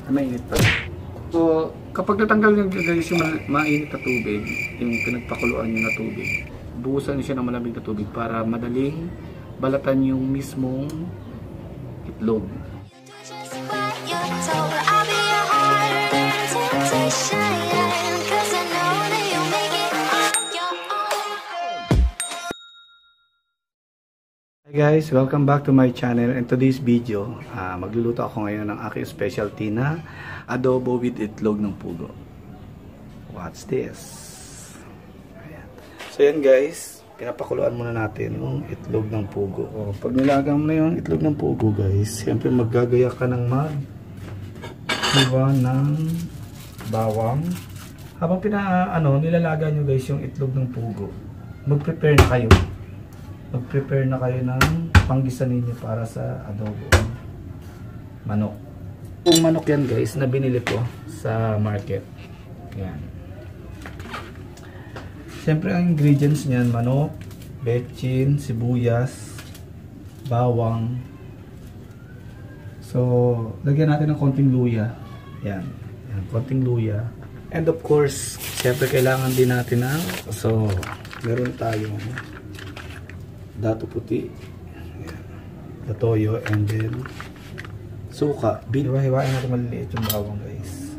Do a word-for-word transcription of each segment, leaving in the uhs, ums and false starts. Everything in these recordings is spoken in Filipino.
mainit pa. So, kapag natanggal nyo guys yung mainit na tubig, yung pinagpakuluan nyo na tubig, buhusan nyo siya ng malamig na tubig para madaling balatan yung mismong itlog. Hi guys, welcome back to my channel. In today's video, uh, magluluto ako ngayon ng aking specialty na adobo with itlog ng pugo. What's this? Ayan. So yan guys, pinapakuluan muna natin yung itlog ng pugo. O, pag nilaga mo na yung itlog ng pugo guys, siyempre maggagaya ka ng mag hiwa ng bawang. Habang pina, ano, nilalaga nyo guys yung itlog ng pugo, mag-prepare na kayo. Mag-prepare na kayo ng panggisa ninyo para sa adobo manok. Yung manok yan guys na binili ko sa market. Yan. Siyempre ang ingredients niyan, manok, betchin, sibuyas, bawang. So, lagyan natin ng konting luya. Yan. Yan, konting luya. And of course, siyempre kailangan din natin ng, so, meron tayong dato puti, datoyo, and then suka. Hiwa-hiwain natin maliliit yung bawang guys.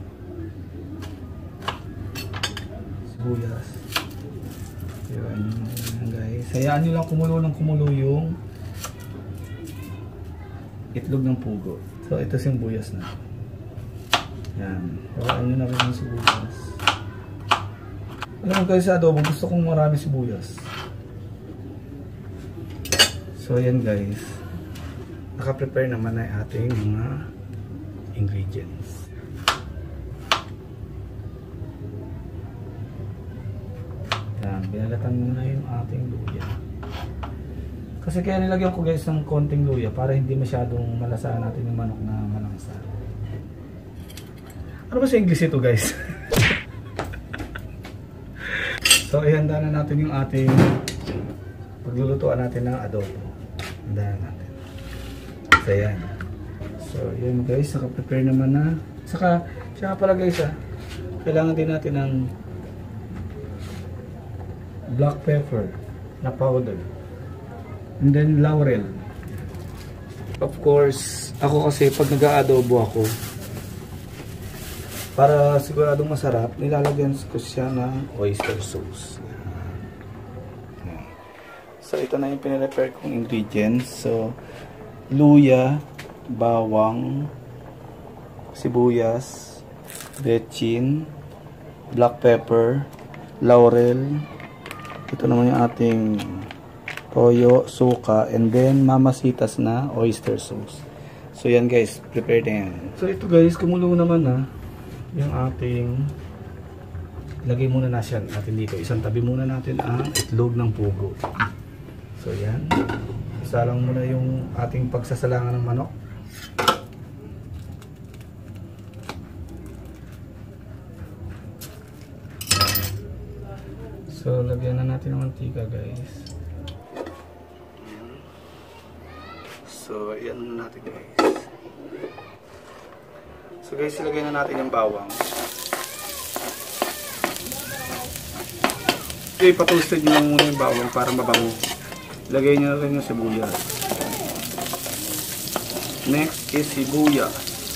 Sibuyas. Hiwain nyo guys. Hayaan nyo lang kumulo ng kumulo yung itlog ng pugo. So ito sibuyas na. Yan. Hiwain nyo na rin yung sibuyas. Alam mo guys, sa adobo gusto kong marami sibuyas. So yan guys, naka-prepare naman na ating mga ingredients. Yan, binalatan muna yung ating luya. Kasi kaya nilagyan ko guys ng konting luya para hindi masyadong malasahan natin yung manok na malangsa. Ano ba sa English ito guys? So ihanda na natin yung ating paglulutuan natin ng adobo. Handahan natin. So yan. So yan guys, naka-prepare naman na. Saka, siya pala guys ha, kailangan din natin ng black pepper na powder. And then laurel. Of course, ako kasi pag nag-aadobo ako, para siguradong masarap, nilalagyan ko siya ng oyster sauce. So ito na yung pinrepare kong ingredients. So luya, bawang, sibuyas, betchin, black pepper, laurel. Ito naman yung ating toyo, suka, and then mamasitas na oyster sauce. So yan guys, prepare na yan. So ito guys, kumulo naman na yung ating, lagay muna na siya natin dito. Isang tabi muna natin ang itlog ng pugo. So yan, isalang muna yung ating pagsasalangan ng manok. So lagyan na natin ng mantika guys. So yan na natin guys. So guys, ilagay na natin yung bawang. Okay, patoasted nyo muna yung bawang para mabango. Lagay nyo rin yung sibuyas. Next is sibuyas.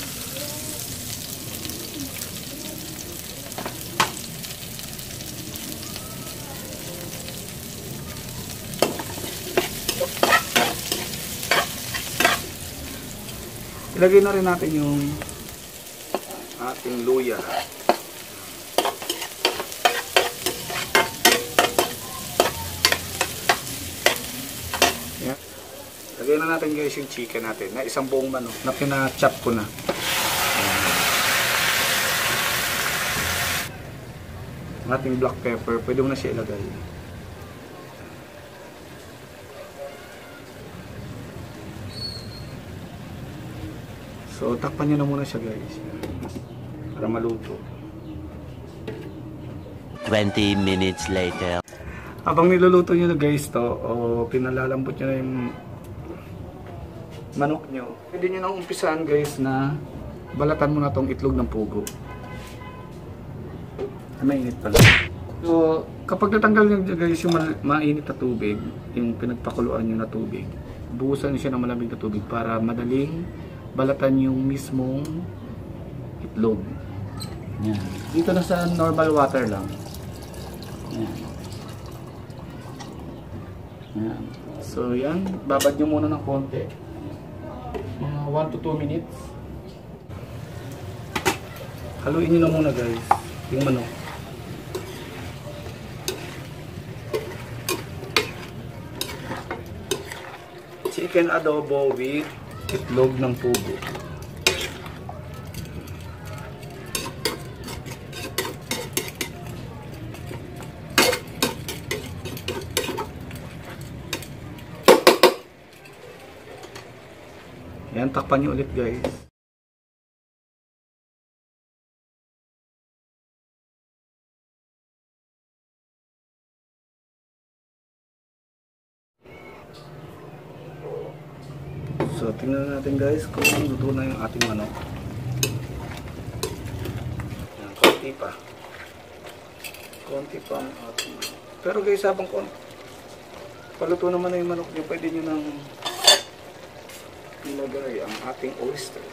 Ilagay na rin natin yung ating luya. Lagyan na natin guys yung chicken natin na isang buong manok na pina-chop ko na. Ang ating black pepper, pwede mo na siya ilagay. So takpan nyo na muna siya guys para maluto. twenty minutes later. Habang niluluto nyo na guys to, o pinalalambot nyo na yung manok nyo, pwede nyo nang umpisahan guys na balatan mo na tong itlog ng pugo. Mainit pala. So, kapag natanggal nyo guys yung ma mainit na tubig, yung pinagpakuluan nyo na tubig, buhusan nyo siya ng malamig na tubig para madaling balatan yung mismong itlog. Yan. Dito na sa normal water lang. Yan. Yan. So yan, babad nyo muna ng konti. Mga one to two minutes. Haluin nyo na muna guys, yung manok. Chicken adobo with itlog ng pugo. Yan, takpan nyo ulit guys. So, tingnan natin guys kung luto na yung ating manok. Yan, konti pa. Konti pa ang ating manok. Pero guys, habang konti, paluto naman na yung manok nyo, pwede nyo nang ilagay ang ating oyster.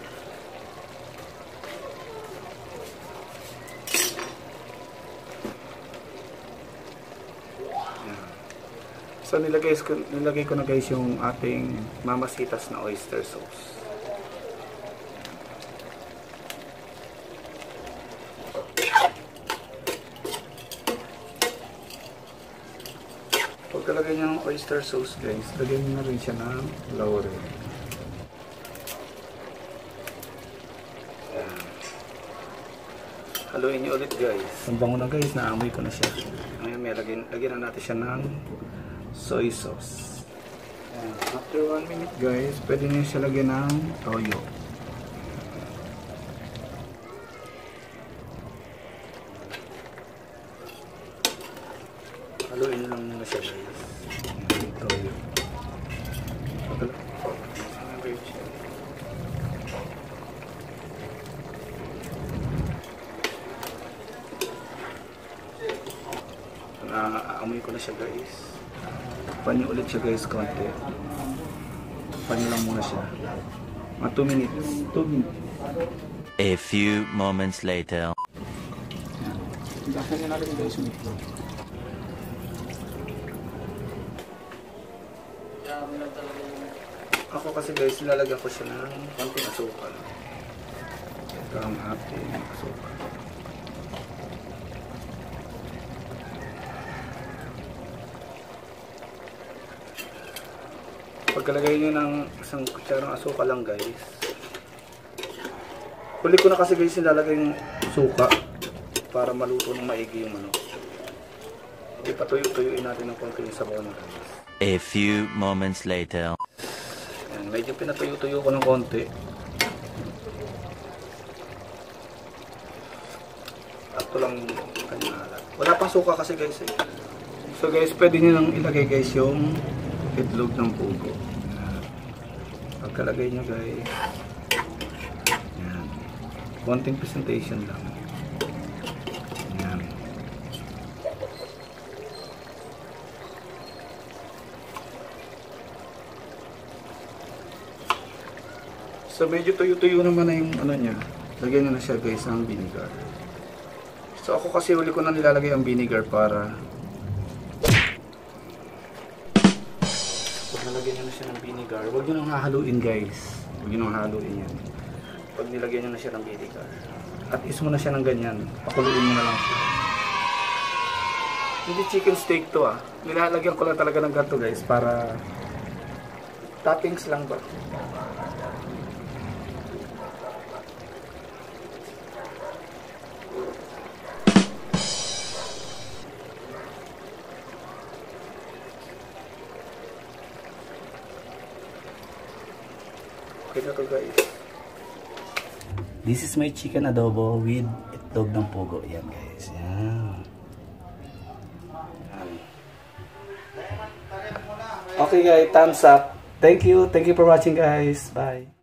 So nilagay ko, nilagay ko na guys yung ating mamasitas na oyster sauce. Pagkalagay niyo ng oyster sauce guys, lagyan niyo na rin siya ng laurel. Haluin niyo ulit guys. Ang bango na guys, naamoy ko na siya. Ngayon may lagyan, lagyan na natin siya ng soy sauce. Ayan. After one minute guys, pwede nyo siya lagyan ng toyo. Haluin nyo lang muna siya guys. Ayan, toyo. Naamoy ko na siya guys. Takpan nyo ulit siya guys konti. Takpan nyo lang muna siya. Mga two minutes. two minutes. A few moments later. Bakit nyo natin guys yung itlog. Ako kasi guys, nilalagyan ko siya ng konting asukal. Ito ang ating asukal. Pagkalagay nyo ng isang kutsarang asukal lang guys. Huli ko na kasi guys nilalagay yung suka para maluto ng maigi yung manok. Hindi pa tuyo-tuyuin natin ng konti yung sabaw na guys. A few moments later. Ayan, medyo pinatuyo-tuyo ko ng konti. Sakto lang kanyang alat. Wala pang suka kasi guys eh. So guys, pwede nyo nang ilagay guys yung itlog ng pugo. Pagkalagay nyo guys, yan, konting presentation lang. Yan. So medyo tuyo-tuyo naman na yung ano niya. Lagyan nyo na siya guys ang vinegar. So ako kasi huli ko na nilalagay ang vinegar para nalagyan nyo na siya ng vinegar. Huwag nyo nang hahaluin guys. Huwag nyo nang hahaluin yan. Pag nilagyan nyo na siya ng vinegar. At is mo na siya ng ganyan. Pakuluin mo na lang siya. Hindi chicken steak to ah. Nilalagyan ko lang talaga ng ganito guys. Para toppings lang ba. Okay na to guys. This is my chicken adobo with itlog ng pugo. Yan guys. Yan. Okay guys, thumbs up. Thank you. Thank you for watching guys. Bye.